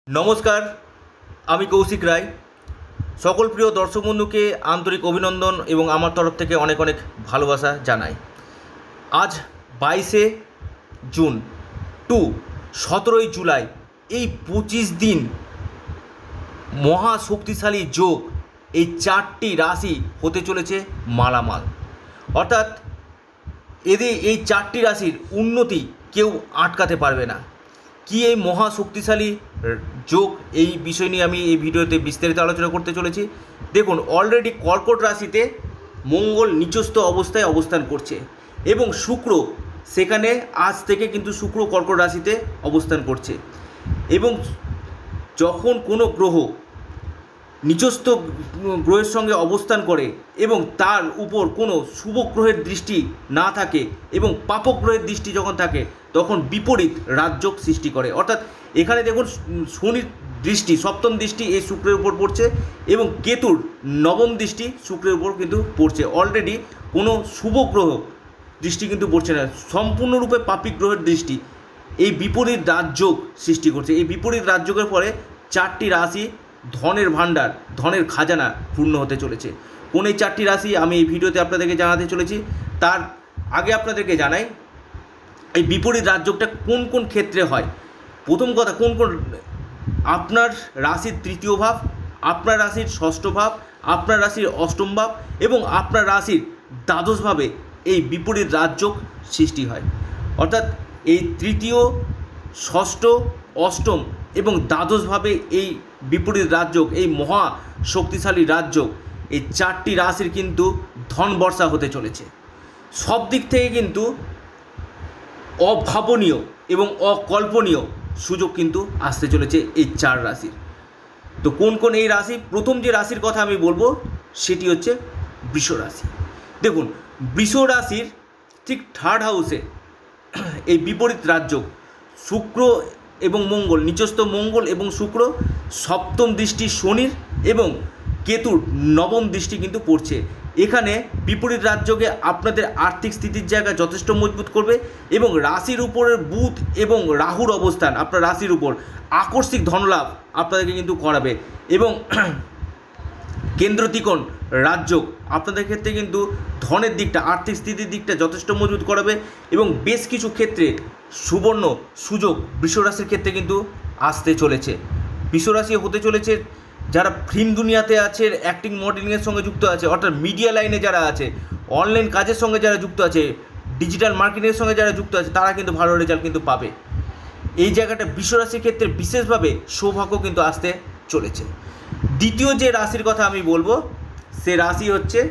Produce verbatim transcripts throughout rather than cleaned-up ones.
নমস্কার, আমি কৌশিক রায়। সকল প্রিয় দর্শক বন্ধুকে আন্তরিক অভিনন্দন এবং আমার তরফ থেকে অনেক অনেক ভালোবাসা জানাই। আজ বাইশে জুন টু সতেরোই জুলাই, এই পঁচিশ দিন মহা শক্তিশালী যোগ, এই চারটি রাশি হতে চলেছে মালামাল। অর্থাৎ এদের এই চারটি রাশির উন্নতি কেউ আটকাতে পারবে না। কি এই মহা শক্তিশালী যোগ, এই বিষয় নিয়ে আমি এই ভিডিওতে বিস্তারিত আলোচনা করতে চলেছি। দেখুন, অলরেডি কর্কট রাশিতে মঙ্গল নিচস্থ অবস্থায় অবস্থান করছে এবং শুক্র সেখানে আজ থেকে কিন্তু শুক্র কর্কট রাশিতে অবস্থান করছে। এবং যখন কোনো গ্রহ নিচস্থ গ্রহের সঙ্গে অবস্থান করে এবং তার উপর কোনো শুভ গ্রহের দৃষ্টি না থাকে এবং পাপক গ্রহের দৃষ্টি যখন থাকে, তখন বিপরীত রাজযোগ সৃষ্টি করে। অর্থাৎ এখানে দেখুন, শনির দৃষ্টি, সপ্তম দৃষ্টি এই শুক্রের উপর পড়ছে এবং কেতুর নবম দৃষ্টি শুক্রের উপর কিন্তু পড়ছে। অলরেডি কোনো শুভ গ্রহ দৃষ্টি কিন্তু পড়ছে না, সম্পূর্ণরূপে পাপিক গ্রহের দৃষ্টি এই বিপরীত রাজযোগ সৃষ্টি করছে। এই বিপরীত রাজযোগের পরে চারটি রাশি ধনের ভাণ্ডার, ধনের খাজানা পূর্ণ হতে চলেছে। কোন এই চারটি রাশি আমি এই ভিডিওতে আপনাদেরকে জানাতে চলেছি। তার আগে আপনাদেরকে জানাই, এই বিপরীত রাজযোগটা কোন কোন ক্ষেত্রে হয়। প্রথম কথা, কোন কোন আপনার রাশির তৃতীয় ভাব, আপনার রাশির ষষ্ঠ ভাব, আপনার রাশির অষ্টম ভাব এবং আপনার রাশির দ্বাদশ ভাবে এই বিপরীত রাজযোগ সৃষ্টি হয়। অর্থাৎ এই তৃতীয়, ষষ্ঠ, অষ্টম এবং দ্বাদশভাবে এই বিপরীত রাজযোগ, এই মহা শক্তিশালী রাজযোগ, এই চারটি রাশির কিন্তু ধন বর্ষা হতে চলেছে। সব দিক থেকে কিন্তু অভাবনীয় এবং অকল্পনীয় সুযোগ কিন্তু আসতে চলেছে এই চার রাশির। তো কোন কোন এই রাশি? প্রথম যে রাশির কথা আমি বলবো সেটি হচ্ছে বৃষ রাশি। দেখুন, বৃষ রাশির ঠিক থার্ড হাউসে এই বিপরীত রাজযোগ, শুক্র এবং মঙ্গল, নিচস্থ মঙ্গল এবং শুক্র, সপ্তম দৃষ্টি শনির এবং কেতুর নবম দৃষ্টি কিন্তু পড়ছে। এখানে বিপরীত রাজযোগে আপনাদের আর্থিক স্থিতির জায়গা যথেষ্ট মজবুত করবে এবং রাশির উপরের বুধ এবং রাহুর অবস্থান আপনার রাশির উপর আকস্মিক ধনলাভ আপনাদেরকে কিন্তু করাবে এবং কেন্দ্র ত্রিকোণ রাজযোগ আপনাদের ক্ষেত্রে কিন্তু ধনের দিকটা, আর্থিক স্থিতির দিকটা যথেষ্ট মজবুত করাবে এবং বেশ কিছু ক্ষেত্রে সুবর্ণ সুযোগ বৃষরাশির ক্ষেত্রে কিন্তু আসতে চলেছে। বৃষরাশি হতে চলেছে যারা ফিল্ম দুনিয়াতে আছে, অ্যাক্টিং মডেলিংয়ের সঙ্গে যুক্ত আছে, অর্থাৎ মিডিয়া লাইনে যারা আছে, অনলাইন কাজের সঙ্গে যারা যুক্ত আছে, ডিজিটাল মার্কেটিংয়ের সঙ্গে যারা যুক্ত আছে, তারা কিন্তু ভালো রেজাল্ট কিন্তু পাবে। এই জায়গাটা বৃষরাশির ক্ষেত্রে বিশেষভাবে সৌভাগ্য কিন্তু আসতে চলেছে। দ্বিতীয় যে রাশির কথা আমি বলবো সে রাশি হচ্ছে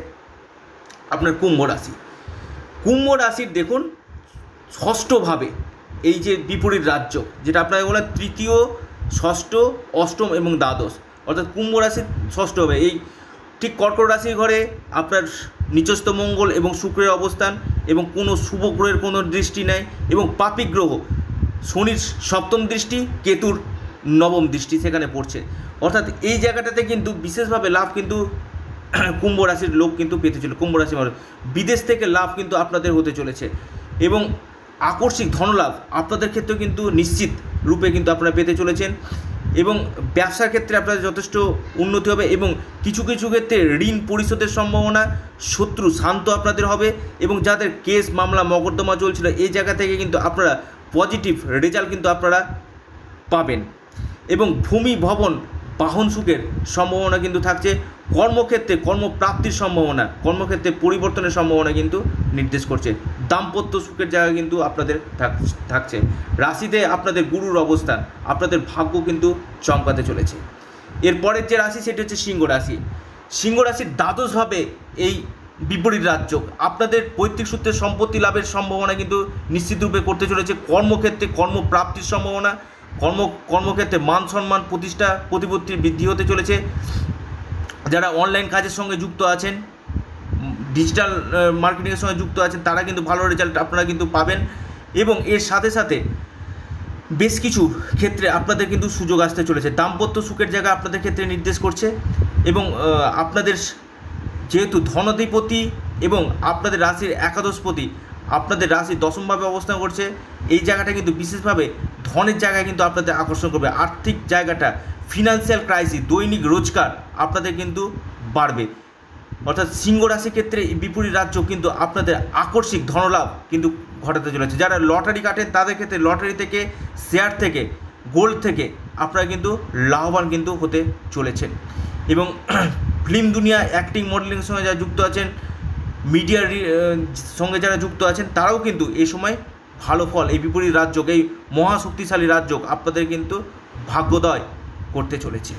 আপনার কুম্ভ রাশি। কুম্ভ রাশির দেখুন ষষ্ঠভাবে এই যে বিপরীত রাজযোগ, যেটা আপনাকে বলে তৃতীয়, ষষ্ঠ, অষ্টম এবং দ্বাদশ, অর্থাৎ কুম্ভ রাশির ষষ্ঠ হবে। এই ঠিক কর্কট রাশির ঘরে আপনার নিচস্থ মঙ্গল এবং শুক্রের অবস্থান এবং কোনো শুভ গ্রহের কোনো দৃষ্টি নেই এবং পাপিক গ্রহ শনির সপ্তম দৃষ্টি, কেতুর নবম দৃষ্টি সেখানে পড়ছে। অর্থাৎ এই জায়গাটাতে কিন্তু বিশেষভাবে লাভ কিন্তু কুম্ভ রাশির লোক কিন্তু পেতে চলে। কুম্ভ রাশি মানে বিদেশ থেকে লাভ কিন্তু আপনাদের হতে চলেছে এবং আকস্মিক ধনলাভ আপনাদের ক্ষেত্রেও কিন্তু নিশ্চিত রূপে কিন্তু আপনারা পেতে চলেছেন এবং ব্যবসার ক্ষেত্রে আপনাদের যথেষ্ট উন্নতি হবে এবং কিছু কিছু ক্ষেত্রে ঋণ পরিশোধের সম্ভাবনা, শত্রু শান্ত আপনাদের হবে এবং যাদের কেস মামলা মকদ্দমা চলছিল এই জায়গা থেকে কিন্তু আপনারা পজিটিভ রেজাল্ট কিন্তু আপনারা পাবেন এবং ভূমি, ভবন, বাহন সুখের সম্ভাবনা কিন্তু থাকছে। কর্মক্ষেত্রে কর্মপ্রাপ্তির সম্ভাবনা, কর্মক্ষেত্রে পরিবর্তনের সম্ভাবনা কিন্তু নির্দেশ করছে। দাম্পত্য সুখের জায়গা কিন্তু আপনাদের থাকছে। রাশিতে আপনাদের গুরুর অবস্থান, আপনাদের ভাগ্য কিন্তু চমকাতে চলেছে। এরপরের যে রাশি সেটি হচ্ছে সিংহ রাশি। সিংহ রাশির দ্বাদশভাবে এই বিপরীত রাজযোগ আপনাদের পৈতৃক সূত্রে সম্পত্তি লাভের সম্ভাবনা কিন্তু নিশ্চিতরূপে করতে চলেছে। কর্মক্ষেত্রে কর্মপ্রাপ্তির সম্ভাবনা, কর্ম কর্মক্ষেত্রে মান সম্মান, প্রতিষ্ঠা প্রতিপত্তির বৃদ্ধি হতে চলেছে। যারা অনলাইন কাজের সঙ্গে যুক্ত আছেন, ডিজিটাল মার্কেটিংয়ের সঙ্গে যুক্ত আছেন, তারা কিন্তু ভালো রেজাল্ট আপনারা কিন্তু পাবেন এবং এর সাথে সাথে বেশ কিছু ক্ষেত্রে আপনাদের কিন্তু সুযোগ আসতে চলেছে। দাম্পত্য সুখের জায়গা আপনাদের ক্ষেত্রে নির্দেশ করছে এবং আপনাদের যেহেতু ধনাধিপতি এবং আপনাদের রাশির একাদশপতি আপনাদের রাশি দশমভাবে অবস্থান করছে, এই জায়গাটা কিন্তু বিশেষভাবে ধনের জায়গায় কিন্তু আপনাদের আকর্ষণ করবে। আর্থিক জায়গাটা, ফিনান্সিয়াল ক্রাইসিস, দৈনিক রোজগার আপনাদের কিন্তু বাড়বে। অর্থাৎ সিংহ রাশির ক্ষেত্রে এই বিপরীত রাজ্য কিন্তু আপনাদের আকস্মিক ধনলাভ কিন্তু ঘটাতে চলেছে। যারা লটারি কাটেন তাদের ক্ষেত্রে লটারি থেকে, শেয়ার থেকে, গোল্ড থেকে আপনারা কিন্তু লাভবান কিন্তু হতে চলেছেন। এবং ফিল্ম দুনিয়া, অ্যাক্টিং, মডেলিংয়ের সঙ্গে যারা যুক্ত আছেন, মিডিয়ার সঙ্গে যারা যুক্ত আছেন তারাও কিন্তু এই সময় ভালো ফল, এই বিপরীত রাজযোগ, এই মহাশক্তিশালী রাজযোগ আপনাদের কিন্তু ভাগ্যোদয় করতে চলেছে।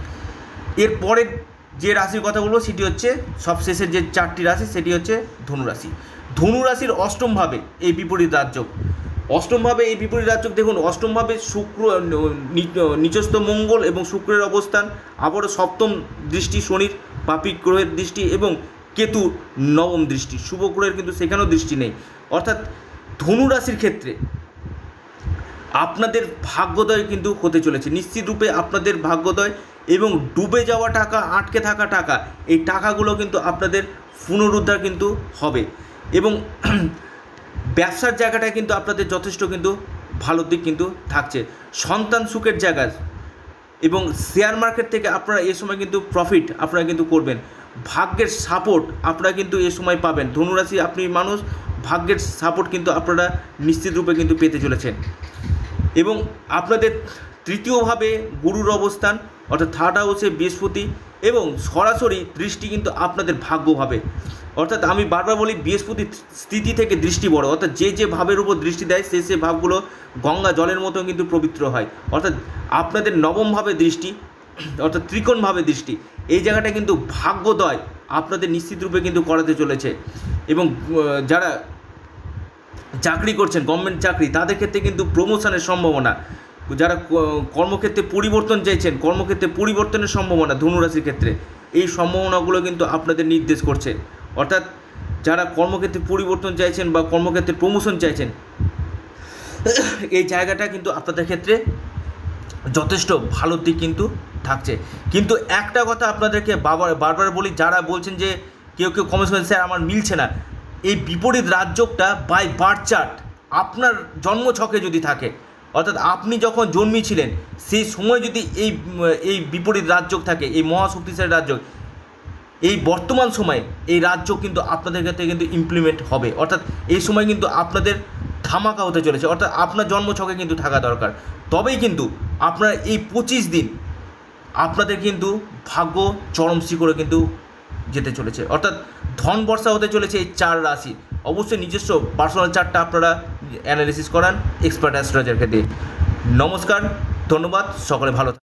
এরপরের যে রাশির কথা বলবো সেটি হচ্ছে সবশেষের যে চারটি রাশি, সেটি হচ্ছে ধনুরাশি। ধনুরাশির অষ্টমভাবে এই বিপরীত রাজযোগ। অষ্টমভাবে এই বিপরীত রাজযোগ, দেখুন অষ্টমভাবে শুক্র, নিচস্থ মঙ্গল এবং শুক্রের অবস্থান, আবারও সপ্তম দৃষ্টি শনির, পাপী গ্রহের দৃষ্টি এবং কেতু নবম দৃষ্টি, শুভ গ্রহের কিন্তু সেখানেও দৃষ্টি নেই। অর্থাৎ ধনুরাশির ক্ষেত্রে আপনাদের ভাগ্যোদয় কিন্তু হতে চলেছে, নিশ্চিত রূপে আপনাদের ভাগ্যোদয়। এবং ডুবে যাওয়া টাকা, আটকে থাকা টাকা, এই টাকাগুলো কিন্তু আপনাদের পুনরুদ্ধার কিন্তু হবে। এবং ব্যবসার জায়গাটায় কিন্তু আপনাদের যথেষ্ট কিন্তু ভালো দিক কিন্তু থাকছে। সন্তান সুখের জায়গা এবং শেয়ার মার্কেট থেকে আপনারা এ সময় কিন্তু প্রফিট আপনারা কিন্তু করবেন। ভাগ্যের সাপোর্ট আপনারা কিন্তু এ সময় পাবেন। ধনুরাশি আপনি মানুষ, ভাগ্যের সাপোর্ট কিন্তু আপনারা নিশ্চিত রূপে কিন্তু পেতে চলেছেন। এবং আপনাদের তৃতীয়ভাবে গুরুর অবস্থান, অর্থাৎ থার্ড হাউসে বৃহস্পতি এবং সরাসরি দৃষ্টি কিন্তু আপনাদের ভাগ্যভাবে। অর্থাৎ আমি বারবার বলি, বৃহস্পতির স্থিতি থেকে দৃষ্টি বড়। অর্থাৎ যে যে ভাবের উপর দৃষ্টি দেয় সে সে ভাবগুলো গঙ্গা জলের মতো কিন্তু পবিত্র হয়। অর্থাৎ আপনাদের নবমভাবে দৃষ্টি, অর্থাৎ ত্রিকোণভাবে দৃষ্টি, এই জায়গাটা কিন্তু ভাগ্যোদয় আপনাদের নিশ্চিত রূপে কিন্তু করাতে চলেছে। এবং যারা চাকরি করছেন, গভর্নমেন্ট চাকরি, তাদের ক্ষেত্রে কিন্তু প্রমোশনের সম্ভাবনা। যারা কর্মক্ষেত্রে পরিবর্তন চাইছেন, কর্মক্ষেত্রে পরিবর্তনের সম্ভাবনা ধনুরাশির ক্ষেত্রে, এই সম্ভাবনাগুলো কিন্তু আপনাদের নির্দেশ করছে। অর্থাৎ যারা কর্মক্ষেত্রে পরিবর্তন চাইছেন বা কর্মক্ষেত্রে প্রমোশন চাইছেন, এই জায়গাটা কিন্তু আপনাদের ক্ষেত্রে যথেষ্ট ভালো দিক কিন্তু থাকছে। কিন্তু একটা কথা আপনাদেরকে বারবার বারবার বলি, যারা বলছেন যে কেউ কেউ কমেন্টস করেন স্যার আমার মিলছে না, এই বিপরীত রাজযোগটা বাই বার্থ চার্ট আপনার জন্মছকে যদি থাকে, অর্থাৎ আপনি যখন জন্মেছিলেন সেই সময় যদি এই এই বিপরীত রাজযোগ থাকে, এই মহাশক্তিশালী রাজযোগ, এই বর্তমান সময়ে এই রাজযোগ কিন্তু আপনাদের ক্ষেত্রে কিন্তু ইমপ্লিমেন্ট হবে। অর্থাৎ এই সময় কিন্তু আপনাদের ধামাকা হতে চলেছে। অর্থাৎ আপনার জন্মছকে কিন্তু থাকা দরকার, তবেই কিন্তু আপনার এই পঁচিশ দিন আপনাদের কিন্তু ভাগ্য চরম শিখরে কিন্তু যেতে চলেছে। অর্থাৎ ধন বর্ষা হতে চলেছে এই চার রাশি। অবশ্যই নিজস্ব পার্সোনাল চার্টটা আপনারা অ্যানালিসিস করান এক্সপার্ট অ্যাস্ট্রোলজারকে দিয়ে। নমস্কার, ধন্যবাদ, সকলে ভালো।